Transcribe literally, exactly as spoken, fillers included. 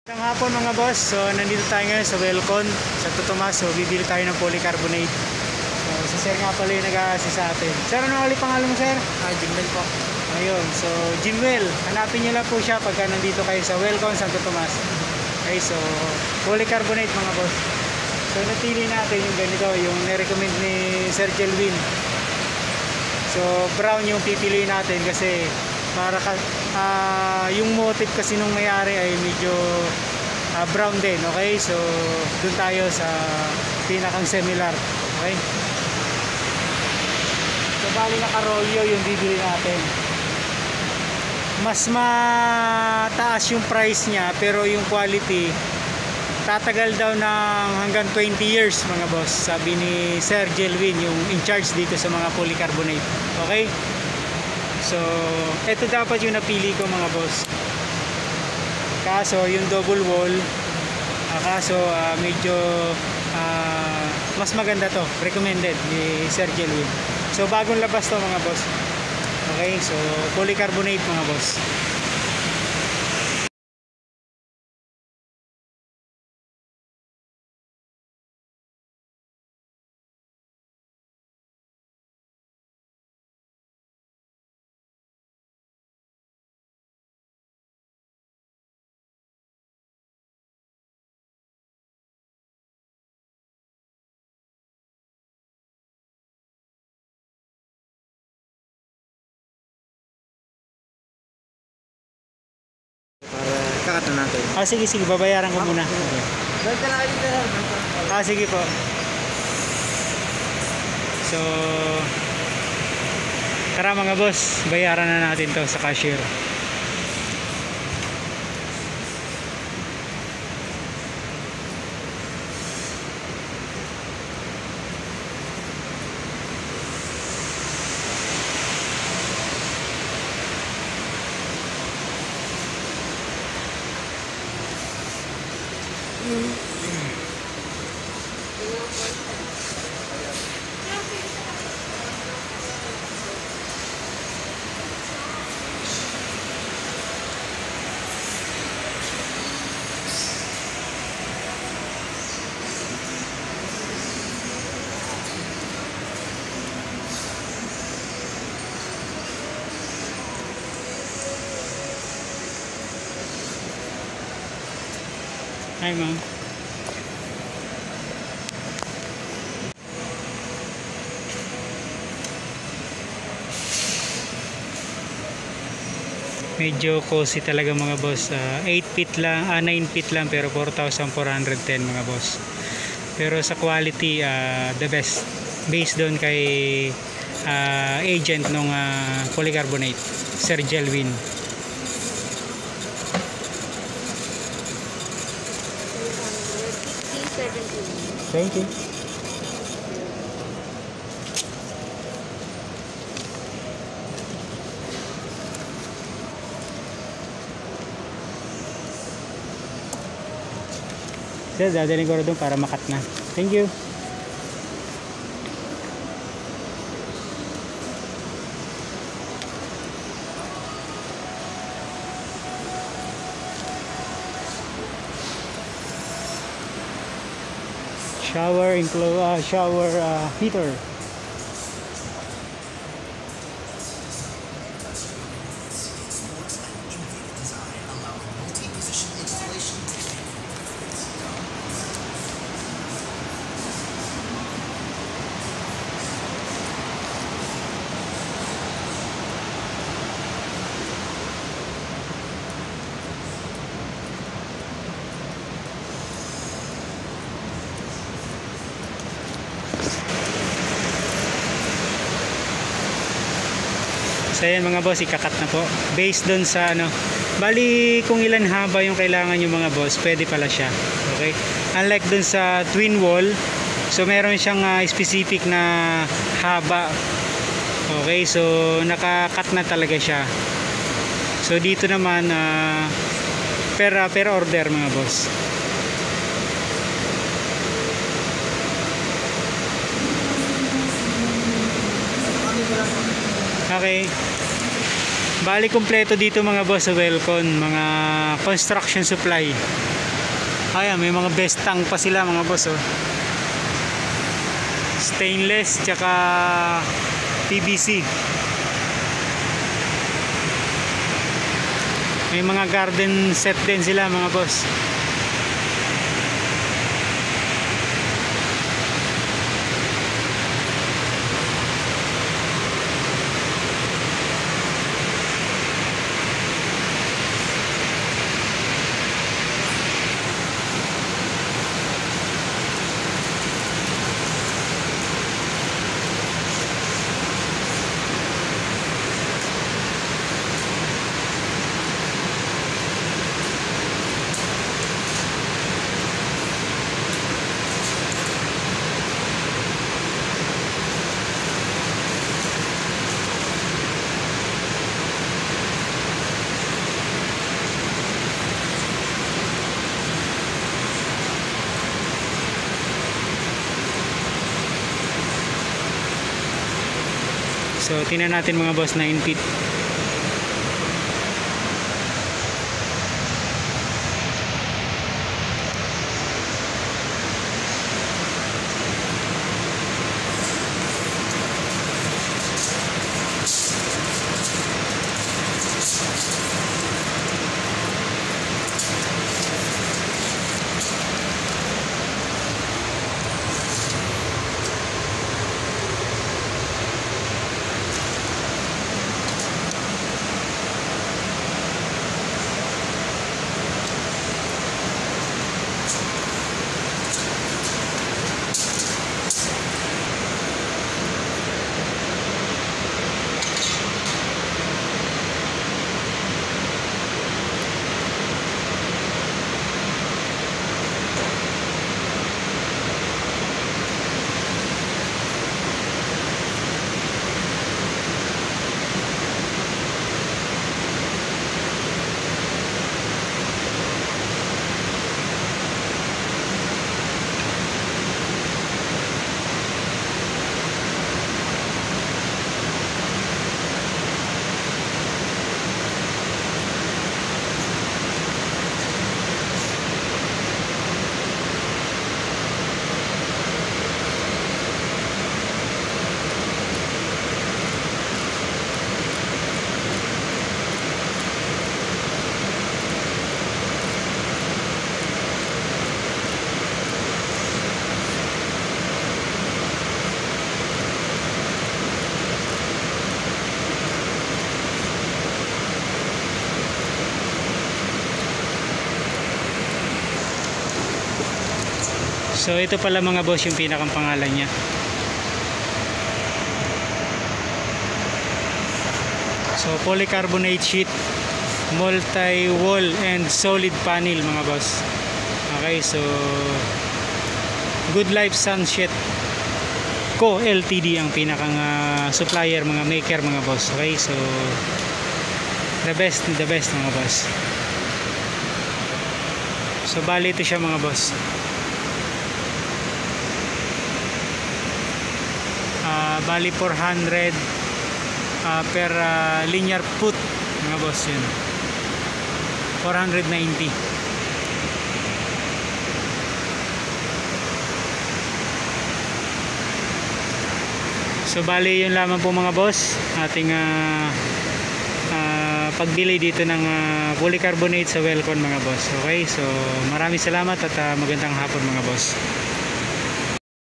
Isang hapon mga boss, so nandito tayo ngayon sa Welcon, Santo Tomas. So bibili tayo ng polycarbonate. So si sir nga pala yung nag-a-assist sa atin. Sir, ano ulit pangalan mo sir? Ah, Jimwell po. Ayun, so Jimwell, hanapin nyo lang po siya pagka nandito kayo sa Welcon, Santo Tomas. Okay, so polycarbonate mga boss. So napili natin yung ganito, yung nirecommend ni Sir Jelwin. So brown yung pipiliin natin kasi para ka, uh, yung motif kasi nung may-ari ay medyo uh, brown din. Okay, so dun tayo sa pinakang similar. Okay, so bali na karolyo yung bibili natin. Mas mataas yung price niya pero yung quality tatagal daw ng hanggang twenty years mga boss, sabi ni Sir Jelwin, yung in charge dito sa mga polycarbonate. Okay, so ito dapat yung napili ko mga boss, kaso yung double wall uh, kaso uh, medyo uh, mas maganda to, recommended ni Sir Jelwin. So bagong labas to mga boss. Okay, so polycarbonate mga boss. Para kakat na natin. Ah sige sige, babayaran ko muna. Doon ka na kayo dito. Ah sige po. So tara mga boss, bayaran na natin to sa cashier. Hi ma'am. Medyo cozy talaga mga boss. uh, eight feet lang, ah, nine feet lang pero four thousand four hundred ten mga boss. Pero sa quality uh, the best based doon kay uh, agent nung uh, polycarbonate, Sir Jelwin. Thank you. Sir, dadalhin ko rin doon para makat na. Thank you. Shower include uh, shower uh, heater. So ayan mga boss, ikakat na po based dun sa ano, bali kung ilan haba yung kailangan yung mga boss, pwede pala siya. Okay, unlike dun sa twin wall, so meron siyang uh, specific na haba. Okay, so nakakat na talaga siya. So dito naman uh, per, uh, per order mga boss. Okay, bali kompleto dito mga boss sa Welcon, mga construction supply. Ayan, may mga best tank pa sila mga boss, oh. Stainless tsaka P V C. May mga garden set din sila mga boss. So tingnan natin mga boss, nine feet. So ito pala mga boss yung pinakang pangalan niya. So polycarbonate sheet, multi-wall and solid panel mga boss. Okay, so Good Life Sunset Co Ltd ang pinakang uh, supplier, mga maker mga boss. Okay, so the best, the best mga boss. So bali ito siya mga boss. Uh, bali four hundred uh, per uh, linear foot mga boss, yun four ninety. So bali yun lamang po mga boss ating uh, uh, pagbili dito ng uh, polycarbonate sa Welcon mga boss. Okay, so maraming salamat at uh, magandang hapon mga boss.